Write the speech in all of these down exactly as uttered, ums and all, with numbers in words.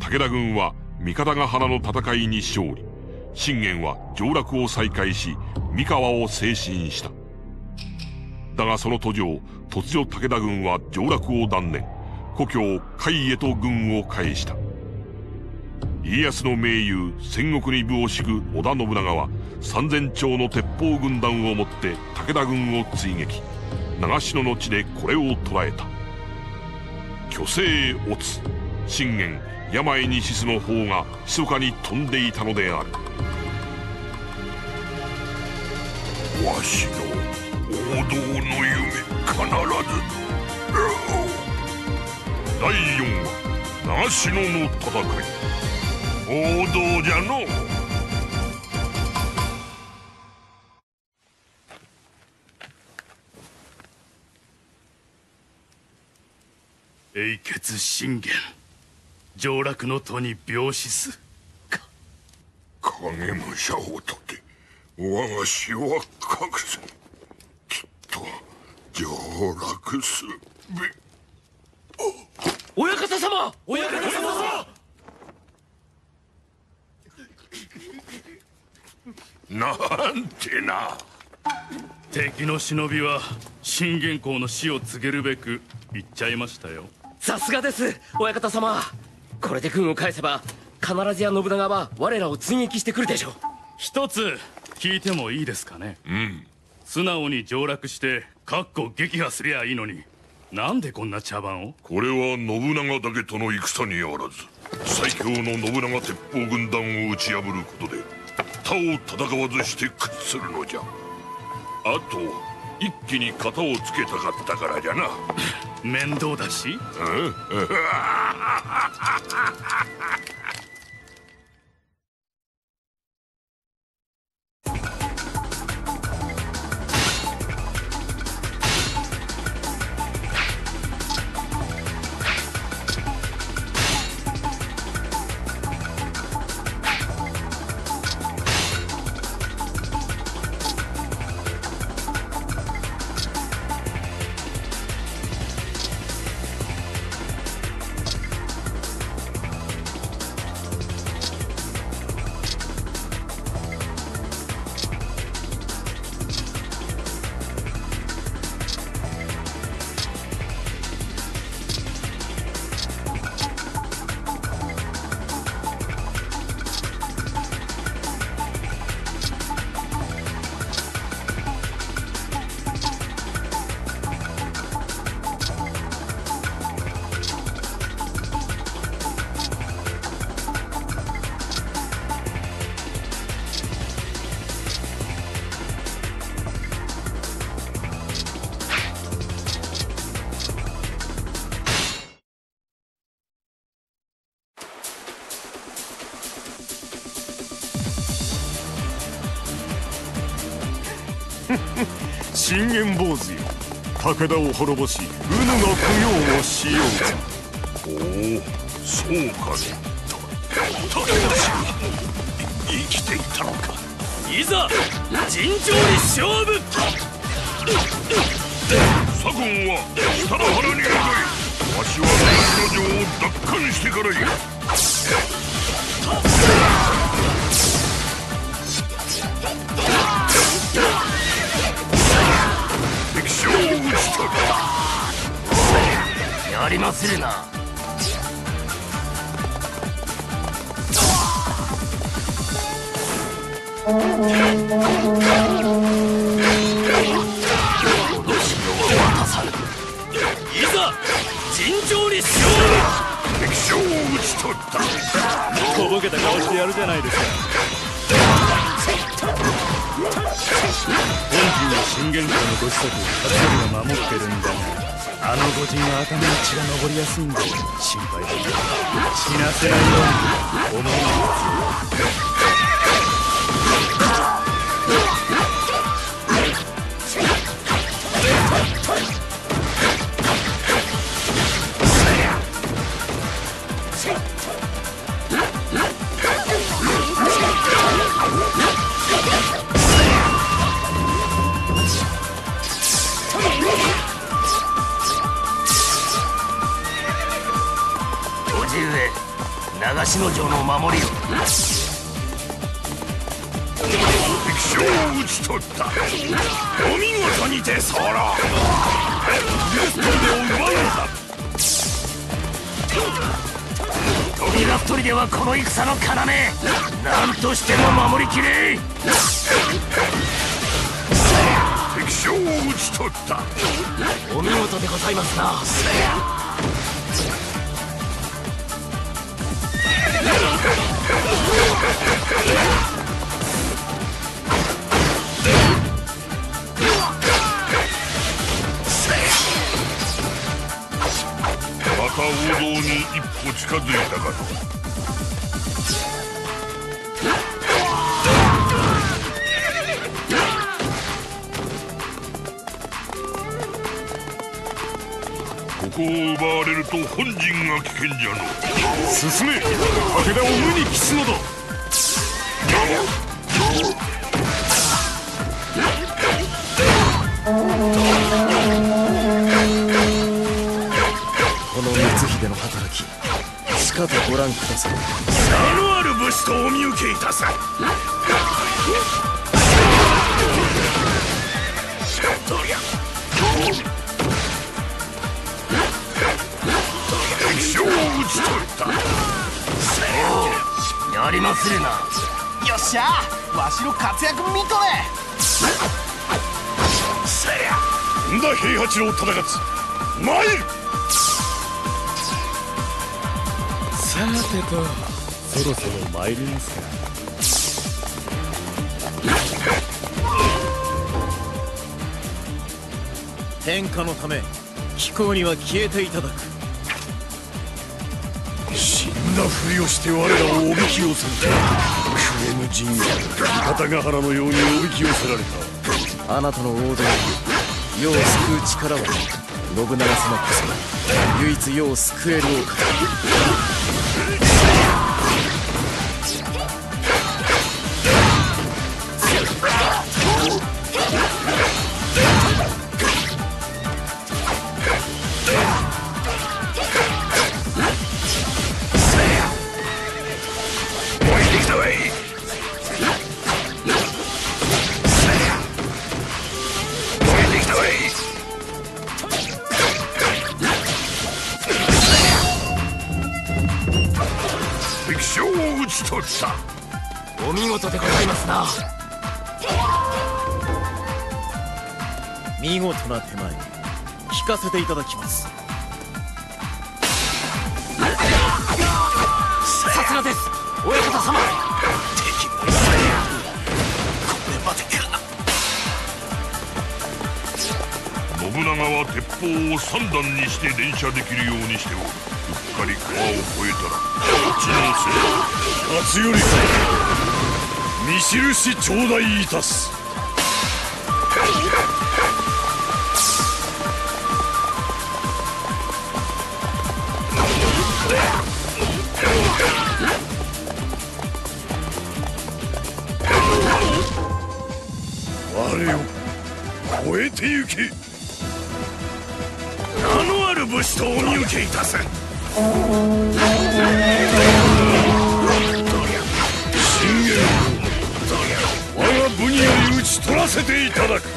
武田軍は三方ヶ原の戦いに勝利、信玄は上洛を再開し三河を西進した。だがその途上、突如武田軍は上洛を断念、故郷甲斐へと軍を返した。家康の盟友戦国に部を敷く織田信長は三千丁の鉄砲軍団をもって武田軍を追撃、長篠の地でこれを捕らえた。巨星乙信玄病に死すの方が密かに飛んでいたのである。 わしの王道の夢必ず。 だいよんわ長篠の戦い。王道じゃのう。 英傑信玄、上洛の途に病死すか。 影武者を立て我が死は隠せ。きっと上洛すべ。 親方様、親方様。 なんてな。 敵の忍びは信玄公の死を告げるべく言っちゃいましたよ。 さすがです、親方様。これで軍を返せば必ずや信長は我らを追撃してくるでしょう。 一つ聞いてもいいですかね。 うん。 素直に上洛してかっこ撃破すりゃいいのに、なんでこんな茶番を。 これは信長だけとの戦にあらず、最強の信長鉄砲軍団を打ち破ることで他を戦わずして屈するのじゃ。あと一気に型をつけたかったからじゃな。 面倒だし。 うん信玄坊主よ、武田を滅ぼしうぬが供養をしようぞ。 おお、そうかね。武田氏生きていたのか。 いざ尋常に勝負。 左近は下の原に向かい、わしは長篠城を奪還してからいる。敵将を討ち取る。 やりまするな。 いざ尋常に勝負。敵将を討ち取った。 負。とぼけた顔してやるじゃないですか。本陣は信玄公のご子息勝頼が守ってるんだが、あの御陣は頭に血が上りやすいんで心配だ。死なせないように思いますよ。 長長篠城の守りを。 敵将を討ち取った。お見事にて候。ビルストリデを奪うのだ。 ビルストリデはこの戦の要。何としても守りきれ。 敵将を討ち取った。 お見事でございますな。 また王道に一歩近づいたかと。ここを奪われると本陣が危険じゃの。 進め、武田を無に帰すのだ。 この光秀の働き、しかとご覧ください。 名のある武士とお見受けいたす。敵将を討ち取った。 やりまするな。 よっしゃー、わしの活躍見とれ。 本田平八郎忠勝参る。 さてと、そろそろ参りますか。天下のため貴公には消えていただく。 死んだふりをして我らをおびき寄せる。クエム陣営三方ヶ原のようにおびき寄せられた。 あなたの王道に世を救う力は信長様こそ唯一世を救えるお方。 敵将を討ち取った。 お見事でございますな。 見事な手前聞かせていただきます。 さすがです親方様。 敵もこれまでか。信長は鉄砲を三段にして連射できるようにしておる。うっかり川を越えたらこっちのせい。勝頼か。見印頂戴いたす。我よ超えてゆけ。名のある武士とお見受けいたす。信玄公、我が部により討ち取らせていただく。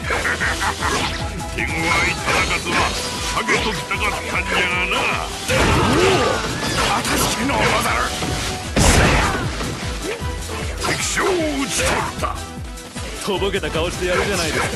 手強い忠勝は下げときたかったんじゃがな。おお、果たしての技る。敵将を討ち取った。 とぼけた顔してやるじゃないですか。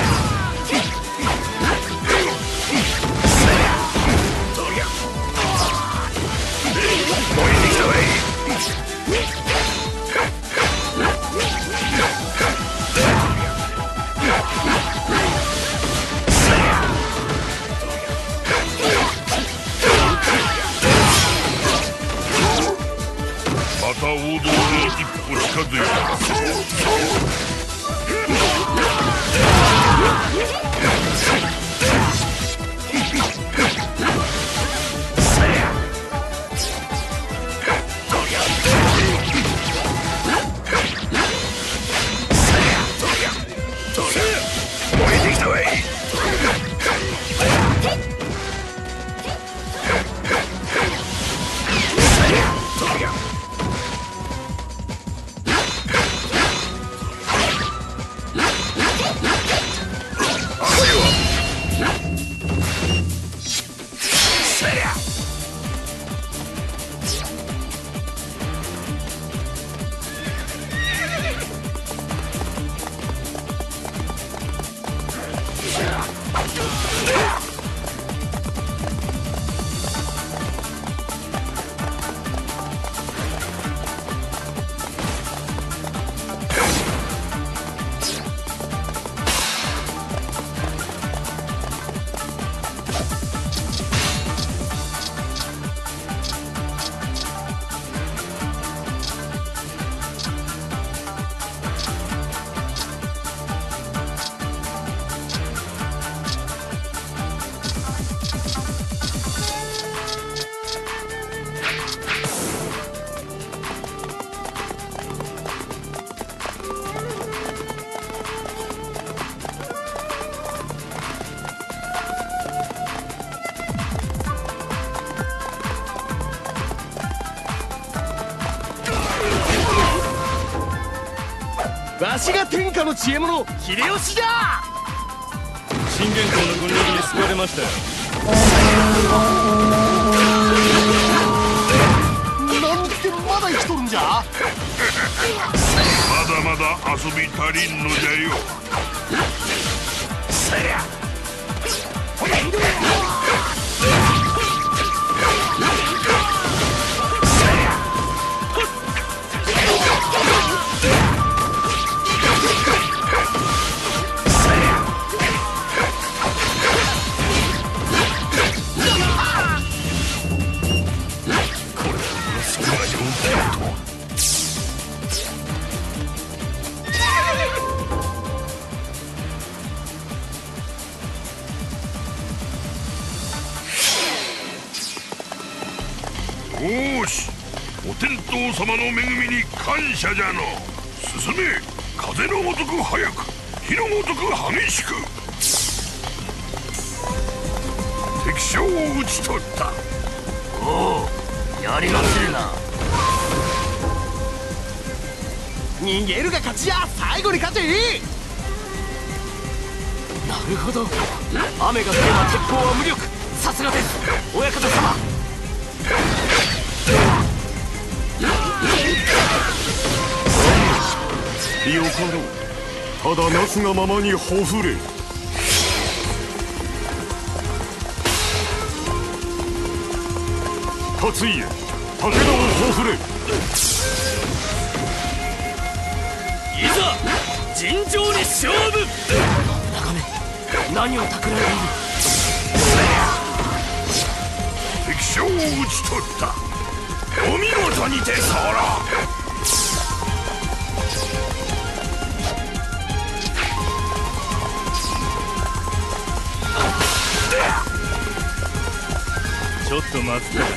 また王道に一歩近づいた。 わしが天下の知恵者秀吉じゃ。 信玄公の軍力に救われましたよ。 何ってまだ生きとるんじゃ。 まだまだ遊び足りんのじゃよ。 そりゃよし、お天道様の恵みに感謝じゃの。進め、風のごとく速く、火のごとく激しく。敵将を討ち取った。 おお、やりませるな。逃げるが勝ちや。最後に勝ち。なるほど、雨が降れば鉄砲は無力。さすがです親方様。 よかろう。ただなすがままにほふれ。勝家、武田をほふれ。 いざ尋常に勝負。長め、何を企んでいる。 敵将を討ち取った。お見事にて候。 ちょっと待ってたかな。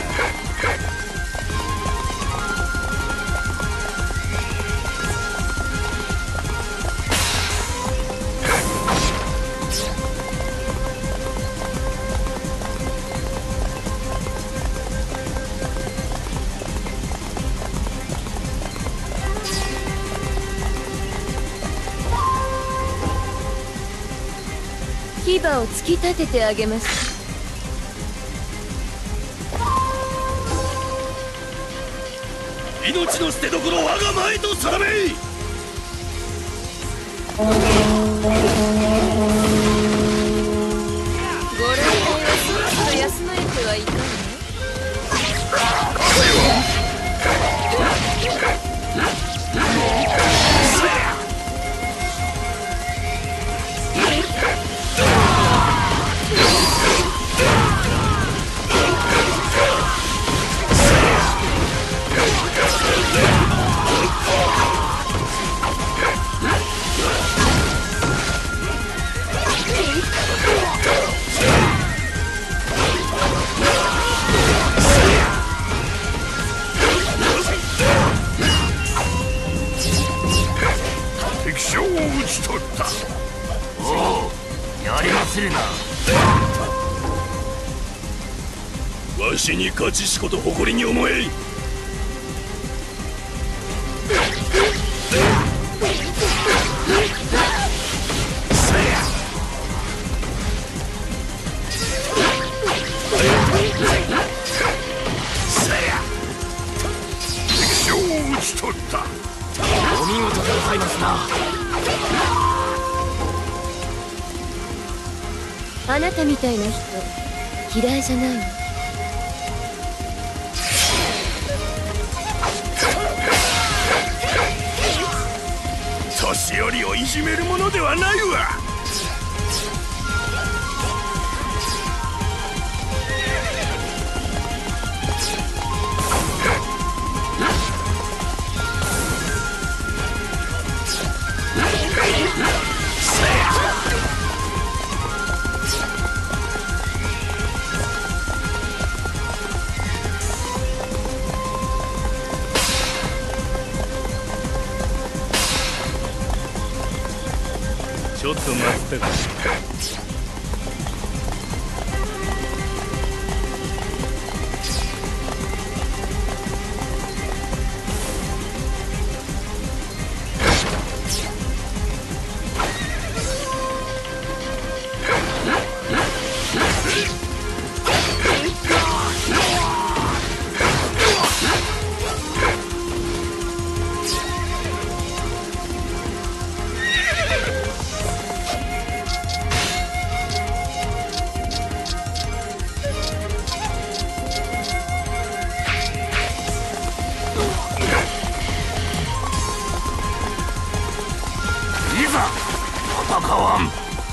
牙を突き立ててあげます。 命の捨てどころ我が前と定め。 ご来店はそろそろ休まれてはいかが。 敵将を討ち取った。 おお、やりまするな。わしに勝ちしこと誇りに思え。 敵将を討ち取った。 お見事でございますな。 あなたみたいな人嫌いじゃないわ。 年寄りをいじめるものではないわ。 ちょっと待ってたかな。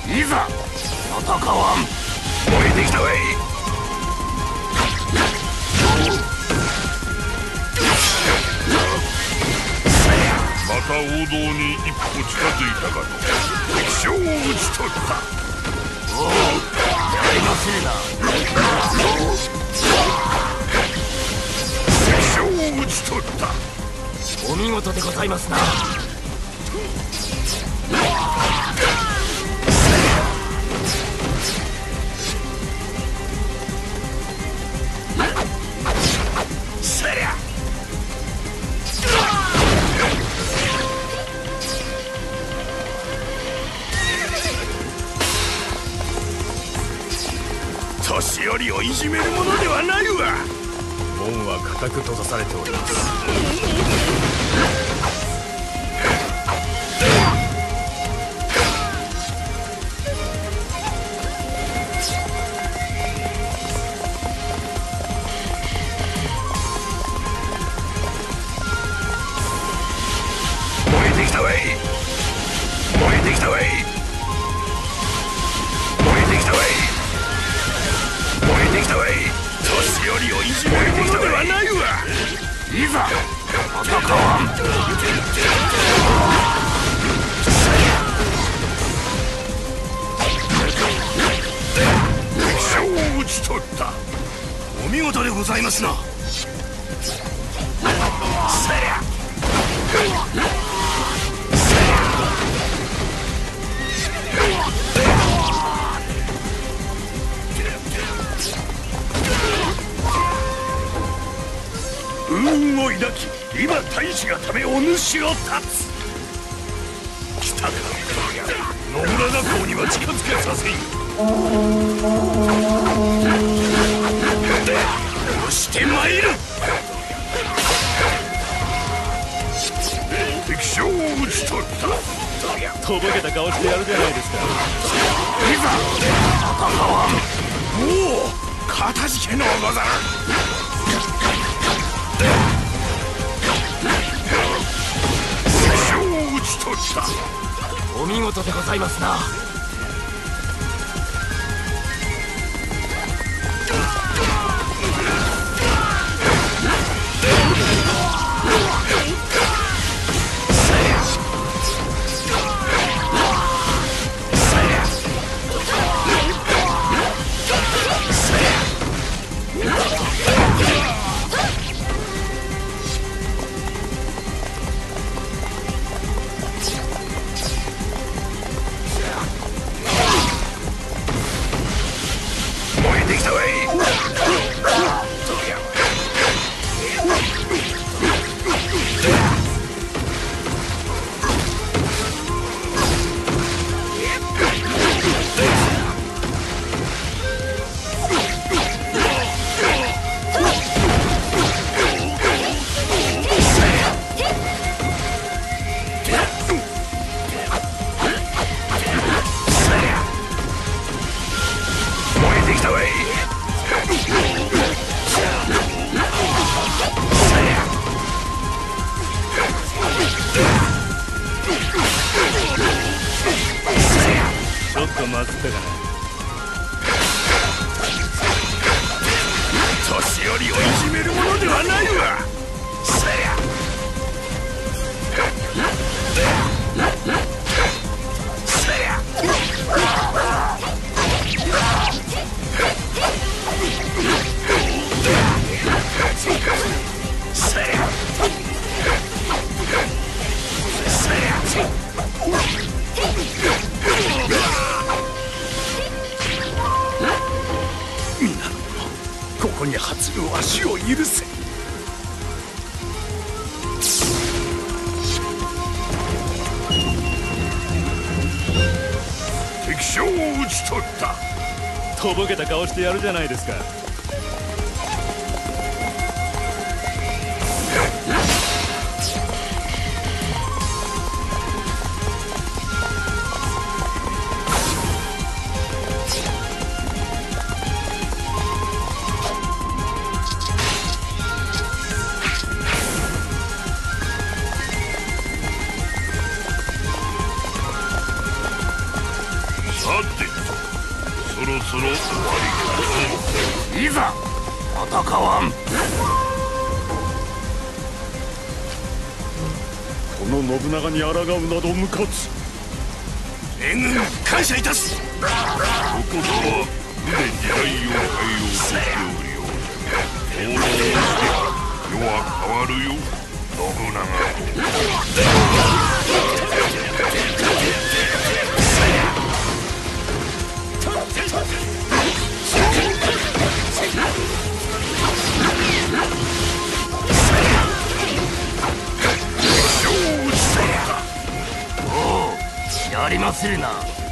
いざ戦わん。燃えてきたわい。 また王道に一歩近づいたかと。敵将を討ち取った。 おお、やりませえな。 敵将を討ち取った。 お見事でございますな。そりゃ年寄りをいじめるものではないわ。 門は固く閉ざされております。 燃えてきたわい。燃えてきたわい。燃えてきたわい。燃えてきたわい。年寄りをいじめるものではないわ。 いざ戦わん。 敵将を討ち取った。 お見事でございますな。 そりゃ運を抱き、今大使がためお主を立つ。来たか。野村学校には近づけさせん。そして参る。敵将を討ち取った。 とぼけた顔してやるじゃないですか。 いざ戦わん。おお、かたじけのうござる。敵将を討ち取った。 お見事でございますな。 燃えてきたわい。燃えてきたわい。 ちょっとまずったかな。 年寄りをいじめるものではないわ。そりゃそりゃそりゃそりゃ皆の者、ここに発る足を許せ。敵将を討ち取った。 とぼけた顔してやるじゃないですか。 さてそろそろ終わりかの。 いざ戦わん。 この信長に抗うなど無骨。 援軍感謝いたす。 ここぞは無で時代を変えようとしておるようだ。行動をして世は変わるよ信長。 やりまするな。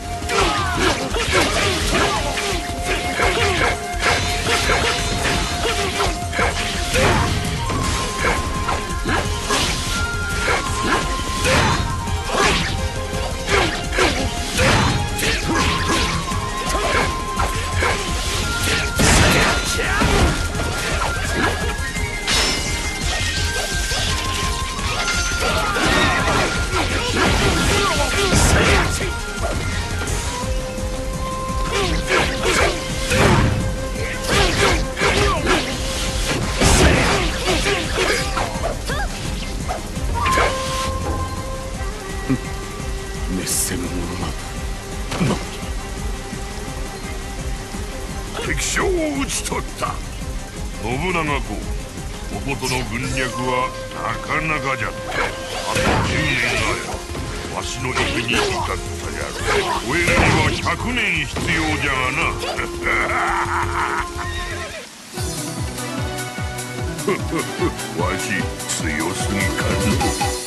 滅せぬ者など。 敵将を討ち取った。信長公、おことの軍略はなかなかじゃった。あとじゅうねん前わしの池に至ったじゃろ。終えるにはひゃくねん必要じゃがな。わし強すぎかの。